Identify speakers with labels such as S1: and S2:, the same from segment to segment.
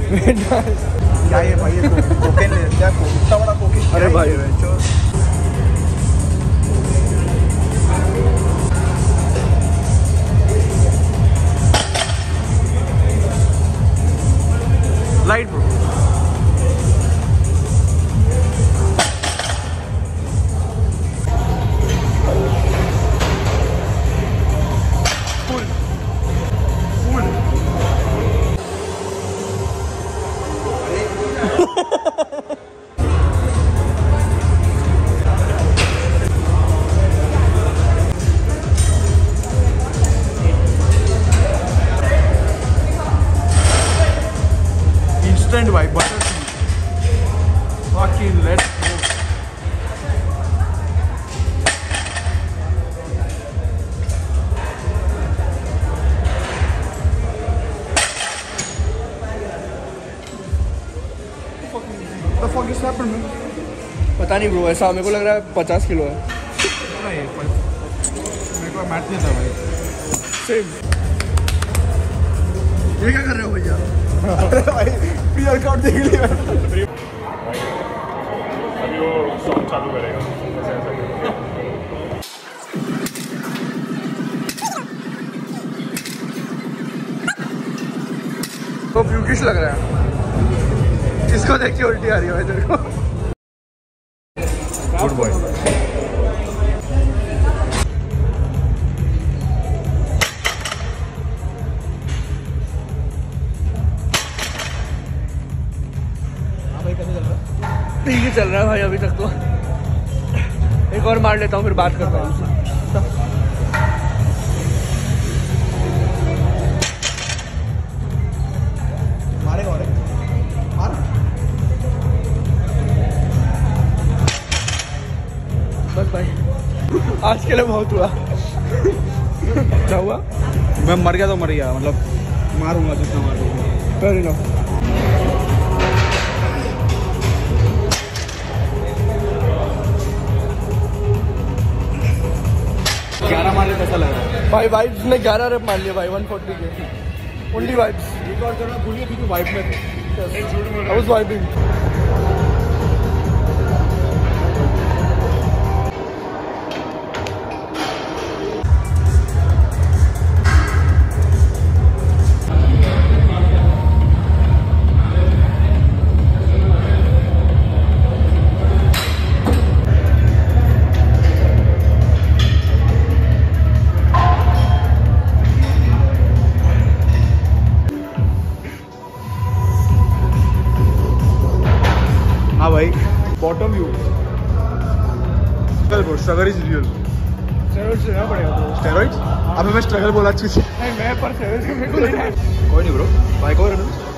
S1: क्या ये भाई, कोकेन ले क्या, इतना बड़ा कोकेन?
S2: अरे भाई लाइट ब्रो। इंस्टेंट भाई, butter fucking let's go।
S1: The fuck is happening, man?
S2: पता नहीं ब्रो, ऐसा मेरे को लग रहा है 50 किलो है।
S1: नहीं, मेरे को मैट नहीं था भाई।
S2: सेम।
S1: ये क्या कर रहे हो भैया? अरे भाई पीआर कार्ड देख लिया।
S3: अभी वो सॉन्ग चालू करेगा।
S2: तो ब्यूटिश लग रहा है, इसको देख के उल्टी आ रही है भाई तेरे को।
S1: Good boy.
S2: ठीक ही चल रहा है भाई अभी तक तो। एक और मार लेता हूँ फिर बात करता हूँ।
S1: मारेगा और मार।
S2: बस भाई आज के लिए बहुत हुआ। क्या हुआ?
S1: मैं मर गया तो मर गया, मतलब मारूंगा जितना मारूंगा।
S2: Fair enough.
S1: 11 मार लेता ऐसा लग रहा है
S2: भाई। वाइब्स ने 11 रेप मार लिया भाई 140 के। Only vibes.
S1: रिकॉर्ड करना भूलिए कि वाइब में थे।
S2: I was vibing.
S1: हाँ भाई, bottom view. Struggle is real.
S2: Steroids लेना पड़ेगा ब्रो।
S1: स्टेरॉइड्स? अबे मैं स्ट्रगल बोला अच्छी से।
S2: नहीं मैं पर स्टेरॉइड्स मेरे को लेना है।
S1: कोई नहीं ब्रो, भाई को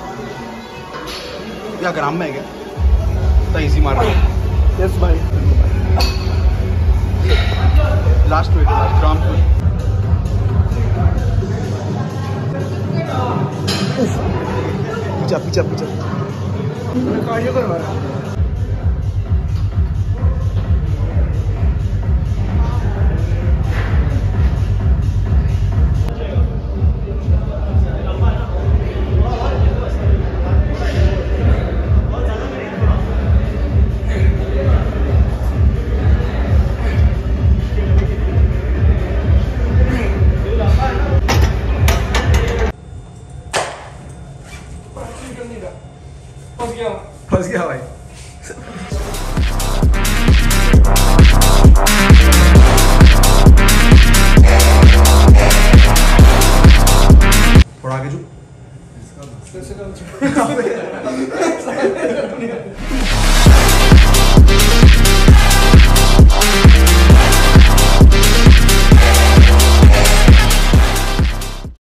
S1: क्या ग्राम में है क्या? तो इजी मार रहा है।
S2: यस भाई।
S1: लास्ट वेट, लास्ट ग्राम पे। पीछा पीछा पीछा।
S2: मैं कार्डियो करवा रहा हूँ।
S1: फंस गया भाई।